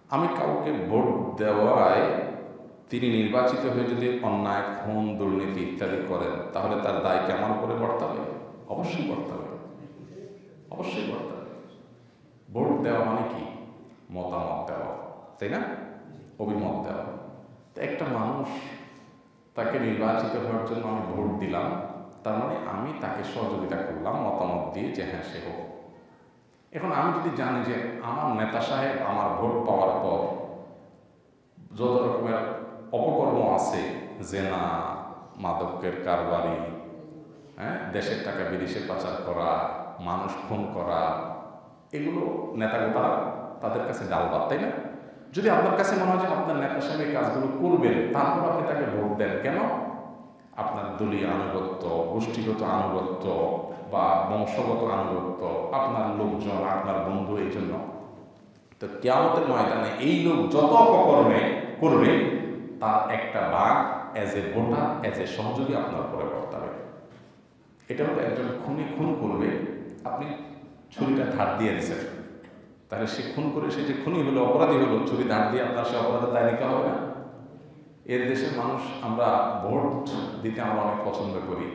আমি কাউকে ভোট দেওয়ায় তিনি নির্বাচিত হয়ে যদি অন্যায়, খুন, দুর্নীতি ইত্যাদি করেন, তাহলে তার দায় কি আমার উপরে বর্তাবে? অবশ্যই বর্তাবে, অবশ্যই বর্তাবে। ভোট দেওয়া মানে কি? মতামত দেওয়া, তাই না? অভিমত দেওয়া। তো একটা মানুষ, তাকে নির্বাচিত হওয়ার জন্য আমি ভোট দিলাম, তার মানে আমি তাকে সহযোগিতা করলাম মতামত দিয়ে যে হ্যাঁ সে হোক। এখন আমি যদি জানি যে আমার নেতা সাহেব আমার ভোট পাওয়ার পর যত রকমের অপকর্ম আছে, জেনা, মাদকের কারবারি, দেশের টাকা বিদেশে পাচার করা, মানুষ খুন করা, এগুলো নেতাগোতা তাদের কাছে ডালবাদ, তাই না? যদি আপনার কাছে মনে হয় যে আপনার নেতা সাহেব এই কাজগুলো করবেন, তারপর আপনি তাকে ভোট দেন কেন? আপনার দলীয় আনুগত্য, গোষ্ঠীগত আনুগত্য বা বংশগত আনুগত্য, আপনার লোকজন, আপনার বন্ধু, এই জন্য। তো কিয়ামতের ময়দানে এই লোক যত অপকর্মে করবে তার একটা ভাগ as a voter, as a সহযোগী আপনার উপরে বর্তাবে। এটা হলো একজন খুনি খুন করবে, আপনি ছুরিটা ধার দিয়ে দিচ্ছেন, তাহলে সে খুন করে সে যে খুনি হলো, অপরাধী হলো, ছুরি ধার দিয়ে আপনার সে অপরাধের দায় নিতে হবে না? এর দেশের মানুষ আমরা ভোট দিতে আমরা অনেক পছন্দ করি,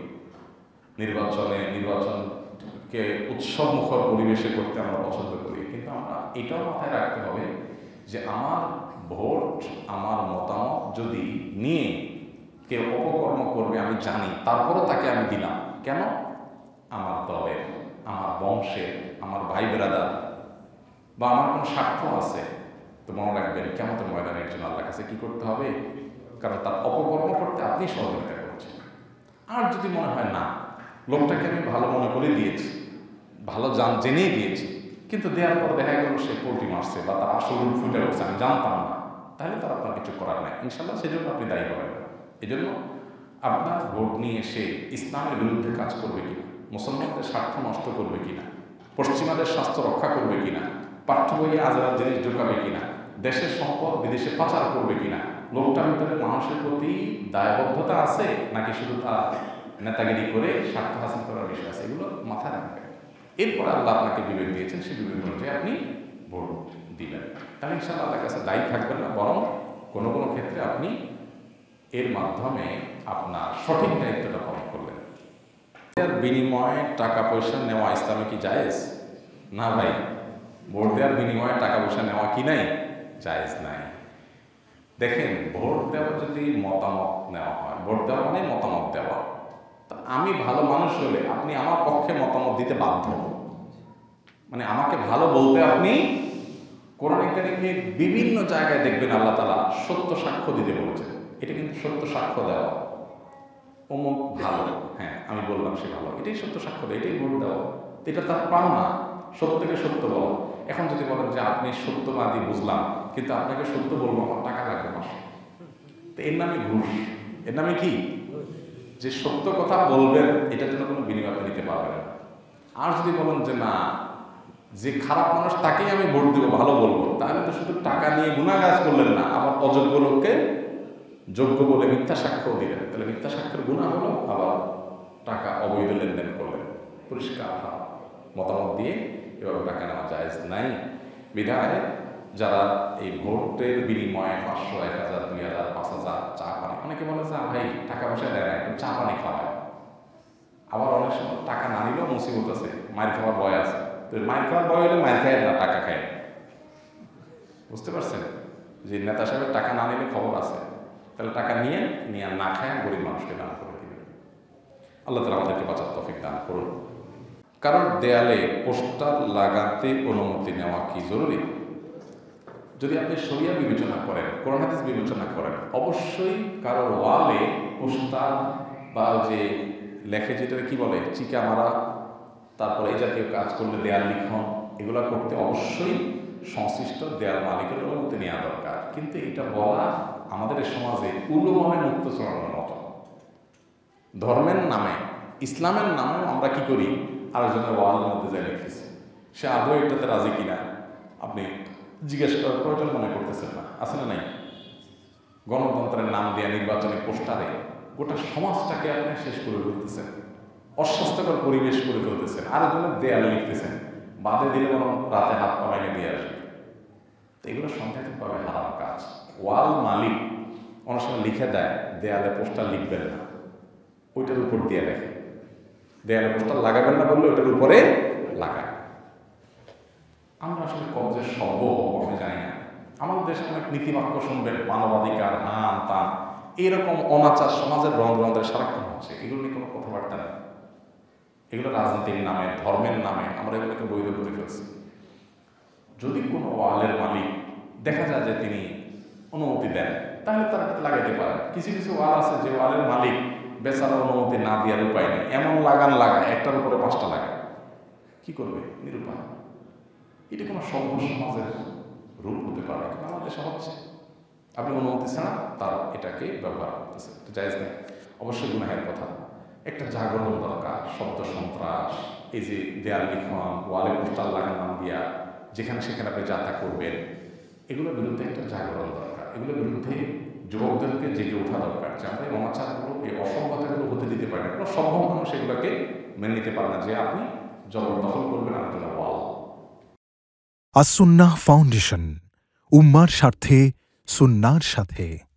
নির্বাচনকে উৎসব মুখর পরিবেশে করতে আমরা পছন্দ করি, কিন্তু আমরা এটাও মাথায় রাখতে হবে যে আমার ভোট, আমার মতামত যদি নিয়ে কেউ অপকর্ম করবে আমি জানি, তারপরও তাকে আমি দিলাম কেন? আমার দলের, আমার বংশের, আমার ভাই ব্রাদার বা আমার কোনো স্বার্থ আছে। তো মনে রাখবেন কিয়ামতের ময়দানের জন্য আল্লাহর কাছে কি করতে হবে? কারণ তার অপকর্ম করতে আপনি সহযোগিতা করছেন। আর যদি মনে হয় না, লোকটাকে আমি ভালো মনে করে দিয়েছি, ভালো জেনেই দিয়েছি, কিন্তু দেওয়ার পর দেখা গেল সে পোল্ট্রি মারছে বা তার আসল রূপ ফুটে উঠছে, আমি জানতাম না, তাহলে তার আপনার কিছু করার নাই, ইনশাল্লাহ সেজন্য আপনি দায়ী হবেন না। এই জন্য আপনার ভোট নিয়ে সে ইসলামের বিরুদ্ধে কাজ করবে কিনা, মুসলমানদের স্বার্থ নষ্ট করবে কিনা, পশ্চিমাদের স্বাস্থ্য রক্ষা করবে কিনা, পাঠ্য বইয়ে আজাদ জিনিস ঢোকাবে কিনা, দেশের সম্পদ বিদেশে পাচার করবে কিনা, লোকটার ভিতরে মানুষের প্রতি দায়বদ্ধতা আছে নাকি শুধু তার নেতাগিরি করে স্বার্থ হাসিল করার বিষয় আছে, এগুলো মাথায় রাখবেন। এরপর আল্লাহ আপনাকে বিবেক দিয়েছেন, সেই বিবেক অনুযায়ী আপনি ভোট দিবেন। তাহলে ইনশাআল্লাহ আল্লাহর কাছে দায়ী থাকবেন না, বরং কোনো কোনো ক্ষেত্রে আপনি এর মাধ্যমে আপনার সঠিক দায়িত্বটা পালন করলেন। এর বিনিময়ে টাকা পয়সা নেওয়া ইসলামে কি জায়েজ? না ভাই, ভোট দেওয়ার বিনিময়ে টাকা পয়সা নেওয়া কি নাই? জায়েজ নাই। দেখেন, ভোট দেওয়া যদি মতামত নেওয়া হয়, ভোট দেওয়া মানে মতামত দেওয়া, তা আমি ভালো মানুষ হলে আপনি আমার পক্ষে মতামত দিতে বাধ্য, মানে আমাকে ভালো বলতে আপনি কোরআন কারীমে বিভিন্ন জায়গায় দেখবেন আল্লাহ তাআলা সত্য সাক্ষ্য দিতে বলেছেন। এটা কিন্তু সত্য সাক্ষ্য দেওয়া, অমুক ভালো, হ্যাঁ আমি বললাম সে ভালো, এটাই সত্য সাক্ষ্য দেওয়া, এটাই ভোট দেওয়া। এটা তার পাওনা, সত্যকে সত্য বলা। এখন যদি বলেন যে আপনি সত্যবাদী বুঝলাম, কিন্তু আপনাকে সত্য বলবো আমার টাকা লাগবে মাসে, তো এর নামে ঘুষ। এর নামে কি? যে সত্য কথা বলবেন এটার জন্য কোনো বিনিময় আপনি নিতে পারবেন না। আর যদি বলেন যে না, যে খারাপ মানুষ তাকেই আমি ভোট দেবো, ভালো বলবো, তাহলে তো শুধু টাকা নিয়ে গুনাহগার করলেন না, আবার অযোগ্য লোককে যোগ্য বলে মিথ্যা সাক্ষ্য দিলেন, তাহলে মিথ্যা সাক্ষ্যের গুনাহ হলো, আবার টাকা অবৈধ লেনদেন করলেন। পরিষ্কার মতামত দিয়ে এভাবে টাকা নেওয়া জায়েজ নাই। বিধায় যারা এই ভোটের বিনিময়ে 500, 1000, 2000, 5000 চা পানি, অনেকে বলে যে ভাই টাকা পয়সা দেয় না, একটু চা পানি খাওয়ায়। আবার অনেক সময় টাকা না নিলেও মুসিবত আছে, মায়ের খাওয়ার ভয় আছে। তো মায়ের খাওয়ার ভয় হলে মায়ের খায় না, টাকা খায়। বুঝতে পারছেন যে নেতা সাহেবের টাকা না নিলে খবর আছে, তাহলে টাকা নিয়ে না খায় গরিব মানুষকে দান করে দিবেন। আল্লাহ তাআলা আমাদেরকে বাঁচার তৌফিক দান করুন। কারণ দেয়ালে পোস্টার লাগাতে অনুমতি নেওয়া কি জরুরি? যদি আপনি শরিয়া বিবেচনা করেন, কোরআন হাদিস বিবেচনা করেন, অবশ্যই কারোর ওয়ালে পোস্টার বা যে লেখে, যেটা কি বলে চিকা মারা, তারপরে এই জাতীয় কাজ করলে দেয়াল লিখন, এগুলো করতে অবশ্যই সংশ্লিষ্ট দেয়াল মালিকের অনুমতি নেওয়া দরকার। কিন্তু এটা বলা আমাদের সমাজে উলুমনে মুক্ত চলানোর মতো। ধর্মের নামে, ইসলামের নামে আমরা কি করি, আরেকজনের ওয়ালের মধ্যে যাই লিখতেছি, সে আদৌ এটাতে রাজি কিনা আপনি জিজ্ঞেস করার প্রয়োজন মনে করতেছেন না, আছে না নাই? গণতন্ত্রের নাম দেয়া নির্বাচনী পোস্টারে গোটা সমাজটাকে আপনি শেষ করে ফেলতেছেন, অস্বাস্থ্যকর পরিবেশ করে ফেলতেছেন, আরেকজনের দেয়ালে লিখতেছেন, বাদে দিলে বরং রাতে হাত পা ভেঙে দিয়ে আসবে। তো এগুলো সাংঘাতিকভাবে হারাম কাজ। ওয়াল মালিক অনেক সময় লিখে দেয় দেয়ালে পোস্টার লিখবেন না, ওইটার উপর দিয়ে লেখে। দেয়ালে পোস্টার লাগাবেন না বললে ওইটার উপরে লাগায়। আমরা আসলে কবে সভ্য হবো আমি জানি না। আমাদের দেশে অনেক নীতিবাক্য শুনবেন, মানবাধিকার, হান তান, এরকম অনাচার সমাজের রন্ধ্রে সারাক্ষণ হচ্ছে। এগুলো নিয়ে কোনো কথাবার্তা নেই। এগুলো রাজনীতির নামে, ধর্মের নামে আমরা এগুলোকে বৈধ করে ফেলছি। যদি কোনো ওয়ালের মালিক দেখা যায় যে তিনি অনুমতি দেন, তাহলে তারা লাগাইতে পারে। কিছু কিছু ওয়াল আছে যে ওয়ালের মালিক বেচারা অনুমতি না দেওয়ার উপায় নেই, এমন লাগান লাগায়, একটার উপরে 5টা লাগায়। কি করবে? নিরুপায়। এটা কোনো সভ্য সমাজের রূপ হতে পারে? আমাদের দেশে হচ্ছে। আপনি অনুমতি ছাড়া তার এটাকে ব্যবহার করতেছে, এটা জায়েজ নেই, অবশ্যই গুনাহের কথা। একটা জাগরণ দরকার। শব্দ সন্ত্রাস, এই যে দেয়াল লিখন, ওয়ালে পোস্টার লাগানো দিয়া যেখানে সেখানে আপনি যাতা করবেন, এগুলোর বিরুদ্ধে একটা জাগরণ দরকার। এগুলোর বিরুদ্ধে যুবকদেরকে জেগে ওঠা দরকার, যাতে এই অনাচারগুলো, এই অসভ্যতাগুলো হতে দিতে পারে না। কোনো সভ্য মানুষ এগুলোকে মেনে নিতে পারে না যে আপনি জবরদখল করবেন আরেকজনের ওয়াল। আস-সুন্নাহ ফাউন্ডেশন, উম্মার স্বার্থে সুন্নাহর সাথে।